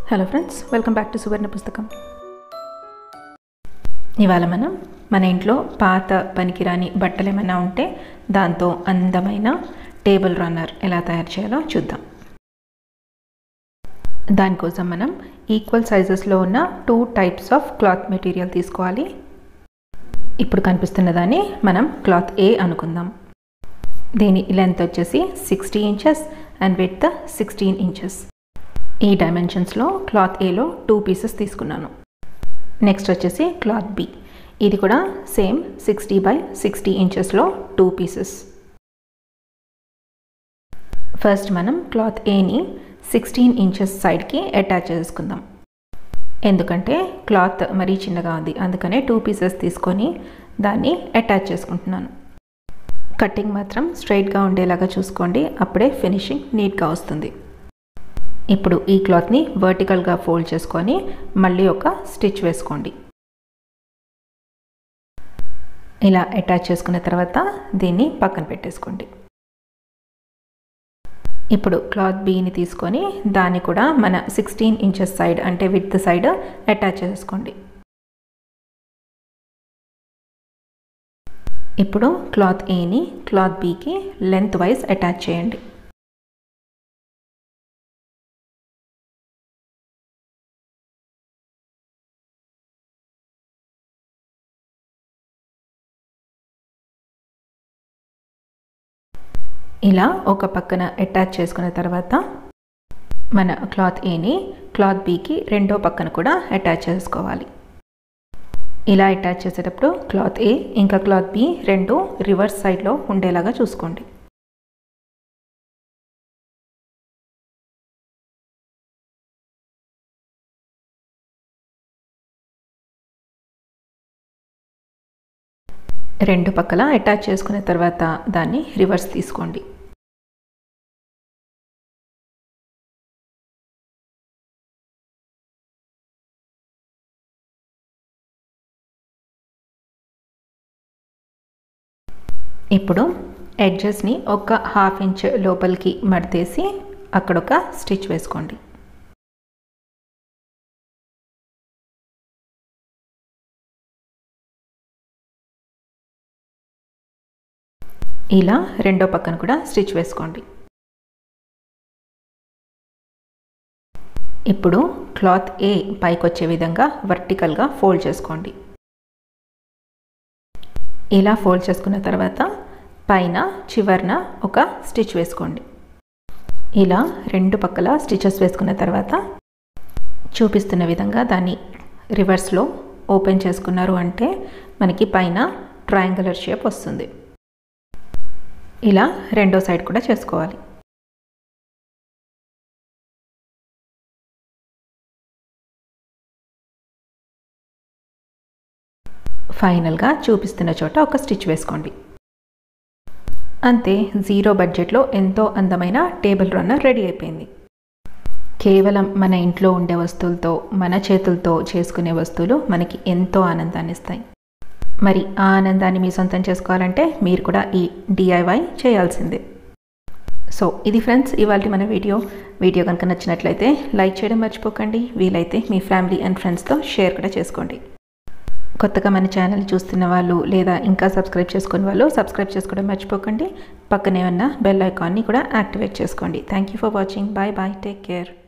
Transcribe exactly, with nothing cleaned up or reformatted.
Hello friends, welcome back to Suvarna Pustakam. ఇవాళ మనం మన ఇంట్లో పాత పనికిరాని బట్టలు ఏమైనా ఉంటే దాంతో అందమైన టేబుల్ రన్నర్ ఎలా తయారు చేయాలో చూద్దాం. దానికోసం మనం ఈక్వల్ సైజెస్లో ఉన్న two types of cloth material తీసుకోవాలి. ఇప్పుడు కనిపిస్తున్న దాన్ని మనం క్లాత్ ఏ అనుకుందాం. దీని లెంత్ వచ్చేసి sixty inches and width sixteen inches. ఈ డైమెన్షన్స్లో క్లాత్ ఏలో టూ పీసెస్ తీసుకున్నాను. నెక్స్ట్ వచ్చేసి క్లాత్ బి, ఇది కూడా సేమ్ సిక్స్టీ బై సిక్స్టీ ఇంచెస్లో టూ పీసెస్. ఫస్ట్ మనం క్లాత్ ఏని సిక్స్టీన్ ఇంచెస్ సైడ్కి అటాచ్ చేసుకుందాం. ఎందుకంటే క్లాత్ మరీ చిన్నగా ఉంది, అందుకనే టూ పీసెస్ తీసుకొని దాన్ని అటాచ్ చేసుకుంటున్నాను. కటింగ్ మాత్రం స్ట్రైట్గా ఉండేలాగా చూసుకోండి, అప్పుడే ఫినిషింగ్ నీట్గా వస్తుంది. ఇప్పుడు ఈ క్లాత్ని వర్టికల్గా ఫోల్డ్ చేసుకొని మళ్ళీ ఒక స్టిచ్ వేసుకోండి. ఇలా అటాచ్ చేసుకున్న తర్వాత దీన్ని పక్కన పెట్టేసుకోండి. ఇప్పుడు క్లాత్ బీని తీసుకొని దాన్ని కూడా మన సిక్స్టీన్ ఇంచెస్ సైడ్ అంటే విడ్త్ సైడ్ అటాచ్ చేసుకోండి. ఇప్పుడు క్లాత్ ఏని క్లాత్ బీకి లెంత్ వైజ్ అటాచ్ చేయండి. ఇలా ఒక పక్కన అటాచ్ చేసుకున్న తర్వాత మన క్లాత్ ఏని క్లాత్ బీకి రెండో పక్కన కూడా అటాచ్ చేసుకోవాలి. ఇలా అటాచ్ చేసేటప్పుడు క్లాత్ ఏ ఇంకా క్లాత్ బి రెండు రివర్స్ సైడ్లో ఉండేలాగా చూసుకోండి. రెండు పక్కల అటాచ్ చేసుకున్న తర్వాత దాన్ని రివర్స్ తీసుకోండి. ఇప్పుడు ఎడ్జెస్ని ఒక హాఫ్ ఇంచ్ లోపలికి మడతేసి అక్కడొక స్టిచ్ వేసుకోండి. ఇలా రెండో పక్కన కూడా స్టిచ్ వేసుకోండి. ఇప్పుడు క్లాత్ ఏ పైకి వచ్చే విధంగా వర్టికల్గా ఫోల్డ్ చేసుకోండి. ఇలా ఫోల్డ్ చేసుకున్న తర్వాత పైన చివర్న ఒక స్టిచ్ వేసుకోండి. ఇలా రెండు పక్కల స్టిచెస్ వేసుకున్న తర్వాత చూపిస్తున్న విధంగా దాన్ని రివర్స్లో ఓపెన్ చేసుకున్నారు అంటే మనకి పైన ట్రయాంగులర్ షేప్ వస్తుంది. ఇలా రెండో సైడ్ కూడా చేసుకోవాలి. ఫైనల్గా చూపిస్తున్న చోట ఒక స్టిచ్ వేసుకోండి. అంతే, జీరో బడ్జెట్లో ఎంతో అందమైన టేబుల్ రన్నర్ రెడీ అయిపోయింది. కేవలం మన ఇంట్లో ఉండే వస్తువులతో, మన చేతులతో చేసుకునే వస్తువులు మనకి ఎంతో ఆనందాన్ని ఇస్తాయి. మరి ఆ ఆనందాన్ని మీ సొంతం చేసుకోవాలంటే మీరు కూడా ఈ డిఐవై చేయాల్సిందే. సో ఇది ఫ్రెండ్స్ ఇవాళ మన వీడియో. వీడియో కనుక నచ్చినట్లయితే లైక్ చేయడం మర్చిపోకండి. వీలైతే మీ ఫ్యామిలీ అండ్ ఫ్రెండ్స్తో షేర్ కూడా చేసుకోండి. కొత్తగా మన ఛానల్ చూస్తున్న వాళ్ళు లేదా ఇంకా సబ్స్క్రైబ్ చేసుకునే వాళ్ళు సబ్స్క్రైబ్ చేసుకోవడం మర్చిపోకండి. పక్కనే ఉన్న బెల్ ఐకాన్ని కూడా యాక్టివేట్ చేసుకోండి. Thank you for watching. Bye bye, take care.